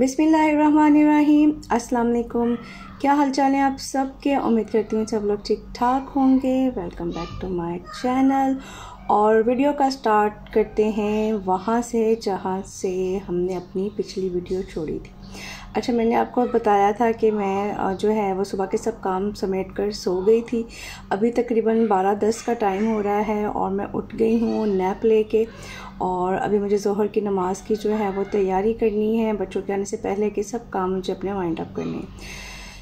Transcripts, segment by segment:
बिस्मिल्लाहिर्रहमानिर्रहीम। अस्सलाम वालेकुम। क्या हाल चाल है आप सब के? उम्मीद करती हूँ सब लोग ठीक ठाक होंगे। Welcome back to my channel. और वीडियो का स्टार्ट करते हैं वहाँ से जहाँ से हमने अपनी पिछली वीडियो छोड़ी थी। अच्छा, मैंने आपको बताया था कि मैं जो है वो सुबह के सब काम समेट कर सो गई थी। अभी तकरीबन 12:10 का टाइम हो रहा है और मैं उठ गई हूँ नैप लेके। और अभी मुझे ज़ोहर की नमाज़ की जो है वो तैयारी करनी है। बच्चों के आने से पहले के सब काम मुझे अपने वाइंड अप करने हैं।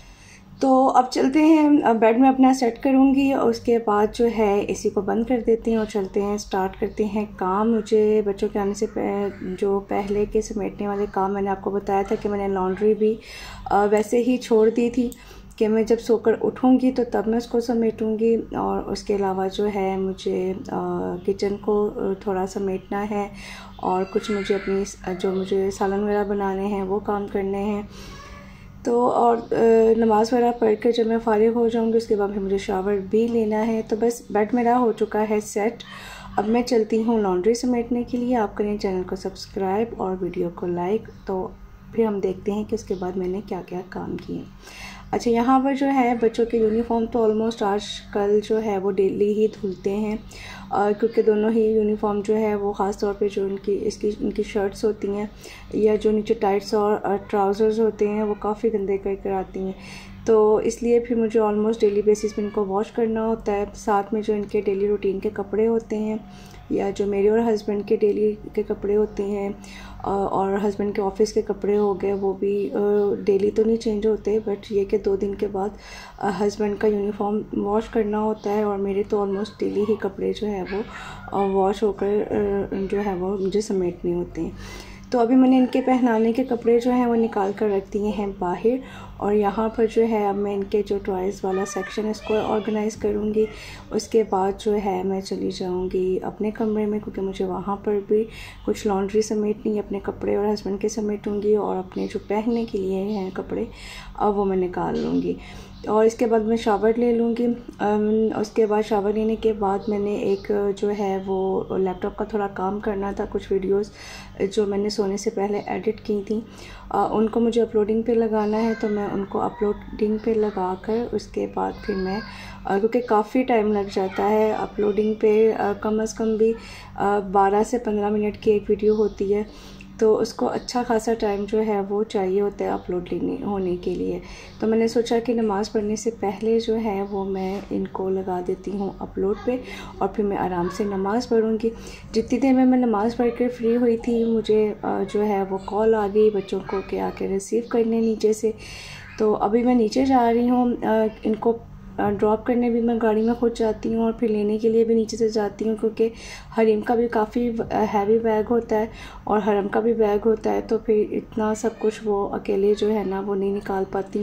तो अब चलते हैं, अब बेड में अपना सेट करूँगी और उसके बाद जो है एसी को बंद कर देते हैं और चलते हैं, स्टार्ट करते हैं काम। मुझे बच्चों के आने से जो पहले के समेटने वाले काम, मैंने आपको बताया था कि मैंने लॉन्ड्री भी वैसे ही छोड़ दी थी कि मैं जब सोकर उठूँगी तो तब मैं उसको समेटूँगी। और उसके अलावा जो है मुझे किचन को थोड़ा समेटना है और कुछ मुझे अपनी जो मुझे सालन वगैरह बनाने हैं वो काम करने हैं। तो और नमाज़ वगैरह पढ़ कर जब मैं फ़ारिग हो जाऊँगी उसके बाद फिर मुझे शावर भी लेना है। तो बस बेड मेरा हो चुका है सेट। अब मैं चलती हूँ लॉन्ड्री समेटने के लिए। आप करें चैनल को सब्सक्राइब और वीडियो को लाइक। तो फिर हम देखते हैं कि उसके बाद मैंने क्या क्या काम किए। अच्छा, यहाँ पर जो है बच्चों के यूनिफ़ॉर्म तो ऑलमोस्ट आज कल जो है वो डेली ही धुलते हैं, क्योंकि दोनों ही यूनिफ़ॉर्म जो है वो ख़ास तौर पे जो इनकी शर्ट्स होती हैं या जो नीचे टाइट्स और ट्राउज़र्स होते हैं वो काफ़ी गंदे कर आती हैं। तो इसलिए फिर मुझे ऑलमोस्ट डेली बेसिस पे इनको वॉश करना होता है। साथ में जो इनके डेली रूटीन के कपड़े होते हैं या जो मेरे और हस्बैंड के डेली के कपड़े होते हैं और हस्बैंड के ऑफ़िस के कपड़े हो गए, वो भी डेली तो नहीं चेंज होते, बट ये कि 2 दिन के बाद हस्बैंड का यूनिफ़ॉर्म वॉश करना होता है। और मेरे तो ऑलमोस्ट डेली ही कपड़े जो है वो वॉश होकर जो है वो मुझे समेटने होते हैं। तो अभी मैंने इनके पहनाने के कपड़े जो हैं वो निकाल कर रख दिए हैं बाहर। और यहाँ पर जो है अब मैं इनके जो टॉयज़ वाला सेक्शन है इसको ऑर्गेनाइज़ करूँगी। उसके बाद जो है मैं चली जाऊँगी अपने कमरे में, क्योंकि मुझे वहाँ पर भी कुछ लॉन्ड्री समेटनी है। अपने कपड़े और हस्बैंड के समेटूँगी और अपने जो पहनने के लिए हैं कपड़े अब वो मैं निकाल लूँगी। और इसके बाद मैं शावर ले लूँगी। उसके बाद शावर लेने के बाद मैंने एक जो है वो लैपटॉप का थोड़ा काम करना था। कुछ वीडियोस जो मैंने सोने से पहले एडिट की थी उनको मुझे अपलोडिंग पे लगाना है। तो मैं उनको अपलोडिंग पे लगा कर उसके बाद फिर मैं, क्योंकि काफ़ी टाइम लग जाता है अपलोडिंग पे, कम से कम भी 12 से 15 मिनट की एक वीडियो होती है, तो उसको अच्छा खासा टाइम जो है वो चाहिए होता है अपलोड होने के लिए। तो मैंने सोचा कि नमाज़ पढ़ने से पहले जो है वो मैं इनको लगा देती हूँ अपलोड पे और फिर मैं आराम से नमाज़ पढ़ूँगी। जितनी देर में मैं नमाज़ पढ़ कर फ्री हुई थी मुझे जो है वो कॉल आ गई बच्चों को कि आके रिसीव करने नीचे से। तो अभी मैं नीचे जा रही हूँ। इनको ड्रॉप करने भी मैं गाड़ी में खुद जाती हूँ और फिर लेने के लिए भी नीचे से जाती हूँ, क्योंकि हरीम का भी काफ़ी हैवी बैग होता है और हरम का भी बैग होता है। तो फिर इतना सब कुछ वो अकेले जो है ना वो नहीं निकाल पाती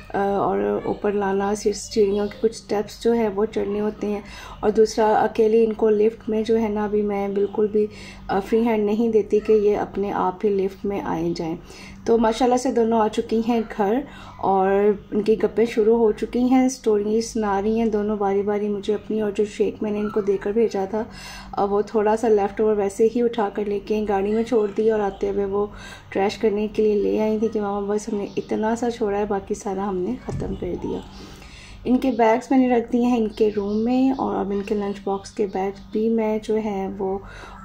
और ऊपर लाना, सीढ़ियों के कुछ स्टेप्स जो है वो चढ़ने होते हैं। और दूसरा, अकेले इनको लिफ्ट में जो है ना अभी मैं बिल्कुल भी फ्री हैंड नहीं देती कि ये अपने आप ही लिफ्ट में आए जाएं। तो माशाल्लाह से दोनों आ चुकी हैं घर और इनकी गप्पें शुरू हो चुकी हैं, स्टोरी सुना रही हैं दोनों बारी बारी मुझे अपनी। और जो शेक मैंने इनको देकर भेजा था वो थोड़ा सा लेफ़्ट ओवर वैसे ही उठा कर लेके गाड़ी में छोड़ दी और आते हुए वो ट्रैश करने के लिए ले आई थी कि मामा बस हमने इतना सा छोड़ा है, बाकी सारा हमने ख़त्म कर दिया। इनके बैग्स मैंने रख दिए हैं इनके रूम में। और अब इनके लंच बॉक्स के बैग्स भी मैं जो है वो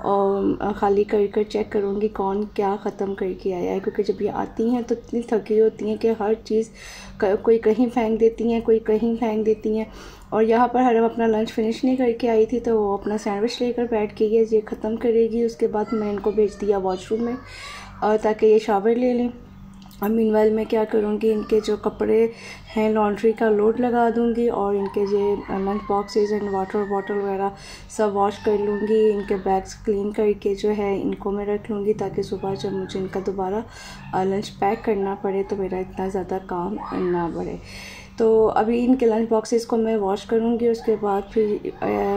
ख़ाली कर चेक करूँगी कौन क्या ख़त्म करके आया है, क्योंकि जब ये आती हैं तो इतनी थकी होती हैं कि हर चीज़ कोई कहीं फेंक देती हैं, कोई कहीं फेंक देती हैं। और यहाँ पर हरम अपना लंच फिनिश नहीं करके आई थी तो वो अपना सैंडविच लेकर बैठ गई है, ये ख़त्म करेगी। उसके बाद मैं इनको भेज दिया वॉशरूम में ताकि ये शावर ले लें। और मीनवाइल मैं क्या करूँगी, इनके जो कपड़े हैं लॉन्ड्री का लोड लगा दूँगी और इनके जो lunch boxes and water bottle वगैरह सब वॉश कर लूँगी। इनके बैग्स क्लीन करके जो है इनको मैं रख लूँगी ताकि सुबह जब मुझे इनका दोबारा लंच पैक करना पड़े तो मेरा इतना ज़्यादा काम ना बढ़े। तो अभी इनके लंच बॉक्सेस को मैं वॉश करूँगी। उसके बाद फिर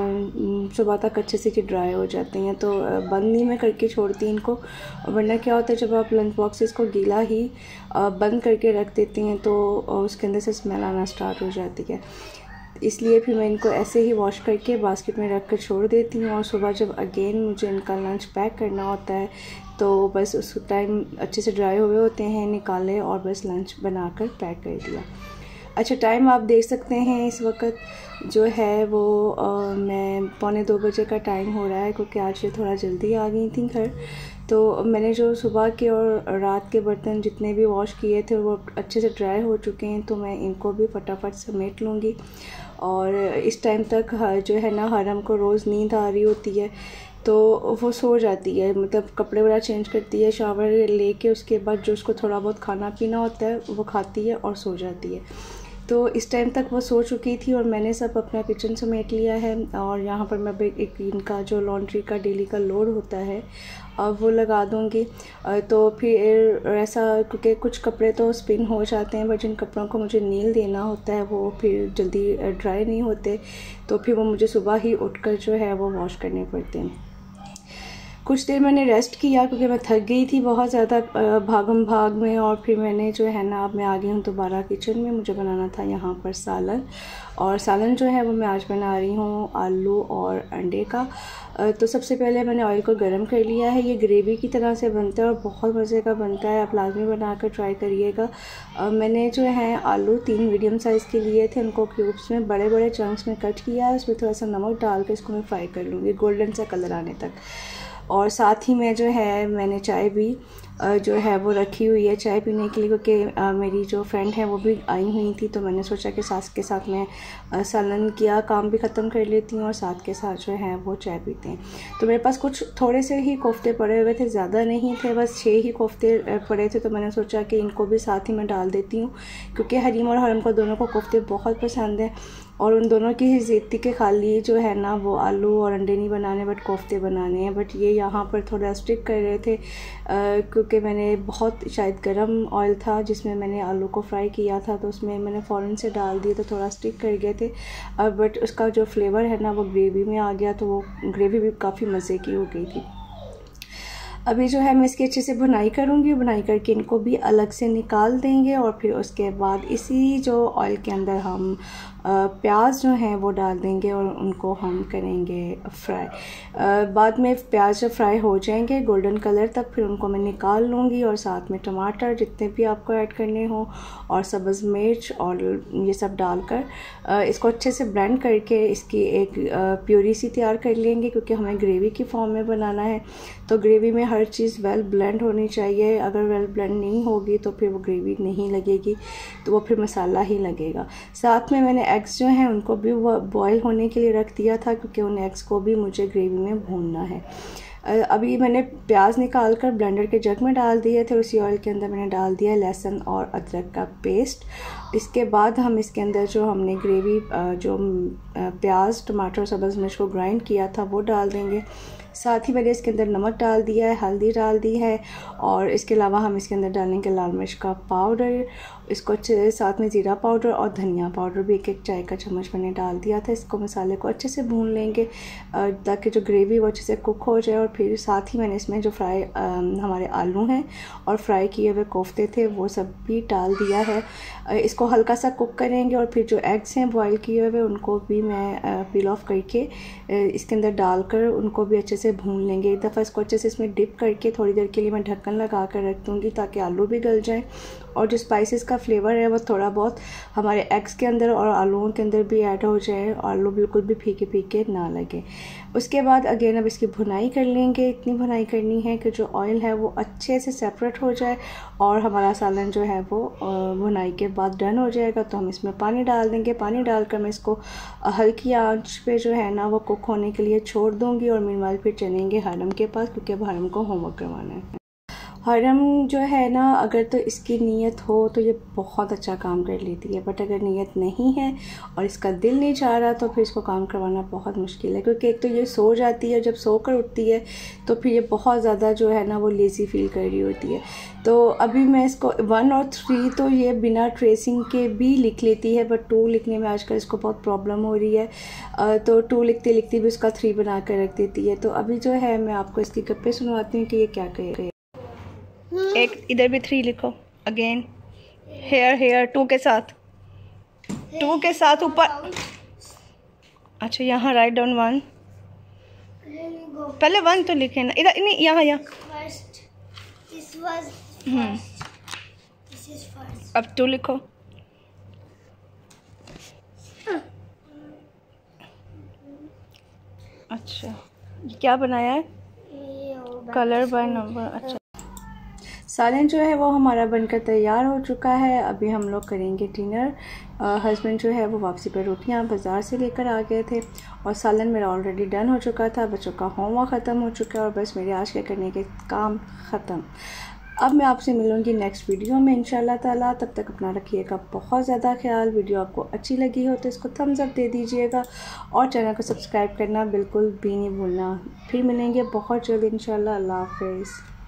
सुबह तक अच्छे से ड्राई हो जाते हैं, तो बंद नहीं मैं करके छोड़ती इनको, वरना क्या होता है जब आप लंच बॉक्सेस को गीला ही बंद करके रख देते हैं तो उसके अंदर से स्मेल आना स्टार्ट हो जाती है। इसलिए फिर मैं इनको ऐसे ही वॉश करके बास्केट में रख कर छोड़ देती हूँ। और सुबह जब अगेन मुझे इनका लंच पैक करना होता है तो बस उस टाइम अच्छे से ड्राई हुए होते हैं, निकाले और बस लंच बनाकर पैक कर दिया। अच्छा, टाइम आप देख सकते हैं इस वक्त जो है वो मैं 1:45 बजे का टाइम हो रहा है, क्योंकि आज ये थोड़ा जल्दी आ गई थी घर। तो मैंने जो सुबह के और रात के बर्तन जितने भी वॉश किए थे वो अच्छे से ड्राई हो चुके हैं, तो मैं इनको भी फटाफट समेट लूँगी। और इस टाइम तक जो है ना हरम को रोज़ नींद आ रही होती है, तो वो सो जाती है, मतलब कपड़े वगैरह चेंज करती है, शावर लेके उसके बाद जो उसको थोड़ा बहुत खाना पीना होता है वो खाती है और सो जाती है। तो इस टाइम तक वो सो चुकी थी और मैंने सब अपना किचन समेट लिया है। और यहाँ पर मैं एक इनका जो लॉन्ड्री का डेली का लोड होता है अब वो लगा दूँगी। तो फिर ऐसा, क्योंकि कुछ कपड़े तो स्पिन हो जाते हैं, बट जिन कपड़ों को मुझे नील देना होता है वो फिर जल्दी ड्राई नहीं होते, तो फिर वो मुझे सुबह ही उठकर जो है वो वॉश करने पड़ते हैं। कुछ देर मैंने रेस्ट किया क्योंकि मैं थक गई थी बहुत ज़्यादा भागम भाग में। और फिर मैंने जो है ना, अब मैं आ गई हूँ दोबारा किचन में। मुझे बनाना था यहाँ पर सालन, और सालन जो है वो मैं आज बना रही हूँ आलू और अंडे का। तो सबसे पहले मैंने ऑयल को गर्म कर लिया है। ये ग्रेवी की तरह से बनता है और बहुत मज़े का बनता है, आप लाजमी बना कर ट्राई करिएगा। मैंने जो है आलू 3 मीडियम साइज़ के लिए थे, उनको क्यूब्स में बड़े बड़े चंक्स में कट किया है। उसमें थोड़ा सा नमक डाल कर इसको मैं फ्राई कर लूँगी गोल्डन सा कलर आने तक। और साथ ही में जो है मैंने चाय भी जो है वो रखी हुई है चाय पीने के लिए, क्योंकि मेरी जो फ्रेंड है वो भी आई हुई थी, तो मैंने सोचा कि सास के साथ मैं सालन किया काम भी ख़त्म कर लेती हूँ और साथ के साथ जो है वो चाय पीते हैं। तो मेरे पास कुछ थोड़े से ही कोफ्ते पड़े हुए थे, ज़्यादा नहीं थे, बस 6 ही कोफ्ते पड़े थे। तो मैंने सोचा कि इनको भी साथ ही में डाल देती हूँ, क्योंकि हरीम और हरम को दोनों को कोफ्ते बहुत पसंद है। और उन दोनों की ज़िद थी कि खाली जो है ना वो आलू और अंडे नहीं बनाने बट कोफ्ते बनाने हैं। बट ये यहाँ पर थोड़ा स्टिक कर रहे थे, क्योंकि मैंने बहुत शायद गरम ऑयल था जिसमें मैंने आलू को फ्राई किया था, तो उसमें मैंने फ़ौरन से डाल दिए तो थोड़ा स्टिक कर गए थे। बट उसका जो फ्लेवर है ना वो ग्रेवी में आ गया, तो वो ग्रेवी भी काफ़ी मज़े की हो गई थी। अभी जो है मैं इसकी अच्छे से भुनाई करूँगी, भुनाई करके इनको भी अलग से निकाल देंगे। और फिर उसके बाद इसी जो ऑयल के अंदर हम प्याज जो हैं वो डाल देंगे और उनको हम करेंगे फ्राई। बाद में प्याज जब फ्राई हो जाएंगे गोल्डन कलर तक, फिर उनको मैं निकाल लूँगी और साथ में टमाटर जितने भी आपको ऐड करने हो और सब्ज़ मिर्च और ये सब डालकर इसको अच्छे से ब्लेंड करके इसकी एक प्यूरी सी तैयार कर लेंगे, क्योंकि हमें ग्रेवी की फॉर्म में बनाना है। तो ग्रेवी में हर चीज़ वेल ब्लेंड होनी चाहिए, अगर वेल ब्लेंड नहीं होगी तो फिर वो ग्रेवी नहीं लगेगी, तो वो फिर मसाला ही लगेगा। साथ में मैंने एग्स जो हैं उनको भी बॉईल होने के लिए रख दिया था, क्योंकि उन एग्स को भी मुझे ग्रेवी में भूनना है। अभी मैंने प्याज निकाल कर ब्लेंडर के जग में डाल दिए थे, उसी ऑयल के अंदर मैंने डाल दिया लहसुन और अदरक का पेस्ट। इसके बाद हम इसके अंदर जो हमने ग्रेवी जो प्याज टमाटर और सब्ज़ मिर्च को ग्राइंड किया था वो डाल देंगे। साथ ही मैंने इसके अंदर नमक डाल दिया है, हल्दी डाल दी है, और इसके अलावा हम इसके अंदर डालेंगे लाल मिर्च का पाउडर, इसको अच्छे से साथ में ज़ीरा पाउडर और धनिया पाउडर भी 1-1 चाय का चम्मच मैंने डाल दिया था। इसको मसाले को अच्छे से भून लेंगे ताकि जो ग्रेवी वो अच्छे से कुक हो जाए। और फिर साथ ही मैंने इसमें जो फ्राई हमारे आलू हैं और फ्राई किए हुए कोफ्ते थे वो सब भी डाल दिया है। इसको हल्का सा कुक करेंगे और फिर जो एग्स हैं बॉयल किए हुए उनको भी मैं पील ऑफ करके इसके अंदर डालकर उनको भी अच्छे से भून लेंगे। एक दफ़ा इसको अच्छे से इसमें डिप करके थोड़ी देर के लिए मैं ढक्कन लगा कर रख दूँगी ताकि आलू भी गल जाएँ और जो स्पाइसेस का फ्लेवर है वो थोड़ा बहुत हमारे एग्स के अंदर और आलूओं के अंदर भी ऐड हो जाए, आलू बिल्कुल भी फीके फीके ना लगे। उसके बाद अगेन अब इसकी भुनाई कर लेंगे। इतनी भुनाई करनी है कि जो ऑयल है वो अच्छे से सेपरेट हो जाए और हमारा सालन जो है वो भुनाई के बाद डन हो जाएगा। तो हम इसमें पानी डाल देंगे। पानी डालकर मैं इसको हल्की आंच पे जो है ना वो कुक होने के लिए छोड़ दूँगी और मीनवाइल फिर चलेंगे हरम के पास, क्योंकि अब हरम को होमवर्क करवाना है। हरम जो है ना अगर तो इसकी नीयत हो तो ये बहुत अच्छा काम कर लेती है, बट अगर नीयत नहीं है और इसका दिल नहीं चाह रहा तो फिर इसको काम करवाना बहुत मुश्किल है, क्योंकि एक तो ये सो जाती है, जब सो कर उठती है तो फिर ये बहुत ज़्यादा जो है ना वो लेज़ी फील कर रही होती है। तो अभी मैं इसको 1 और 3 तो ये बिना ट्रेसिंग के भी लिख लेती है, बट 2 लिखने में आजकल इसको बहुत प्रॉब्लम हो रही है। तो 2 लिखते लिखते भी उसका 3 बना कर रख देती है। तो अभी जो है मैं आपको इसकी गप्पे सुनवाती हूँ कि ये क्या कहे। एक इधर भी 3 लिखो अगेन, हेयर हेयर 2 के साथ, 2 के साथ ऊपर। अच्छा यहाँ राइट डाउन 1, पहले 1 तो लिखे ना, इधर नहीं, यहाँ यहाँ अब तू लिखो। अच्छा, ये क्या बनाया है? Colour by number. अच्छा, सालन जो है वो हमारा बनकर तैयार हो चुका है। अभी हम लोग करेंगे डिनर। हस्बैंड जो है वो वापसी पर रोटियां बाज़ार से लेकर आ गए थे और सालन मेरा ऑलरेडी डन हो चुका था। बच्चों का होमवर्क ख़त्म हो चुका है और बस मेरे आज के करने के काम ख़त्म। अब मैं आपसे मिलूँगी नेक्स्ट वीडियो में इंशाल्लाह ताला। तब तक अपना रखिएगा बहुत ज़्यादा ख्याल। वीडियो आपको अच्छी लगी हो तो इसको थम्स अप दे दीजिएगा और चैनल को सब्सक्राइब करना बिल्कुल भी नहीं भूलना। फिर मिलेंगे बहुत जल्द इंशाल्लाह। अल्लाह हाफ़िज़।